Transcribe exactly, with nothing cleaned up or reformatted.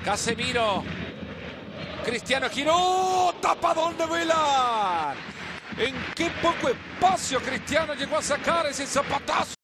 Casemiro. Cristiano giró. Tapadón de Villar. En qué poco espacio Cristiano llegó a sacar ese zapatazo.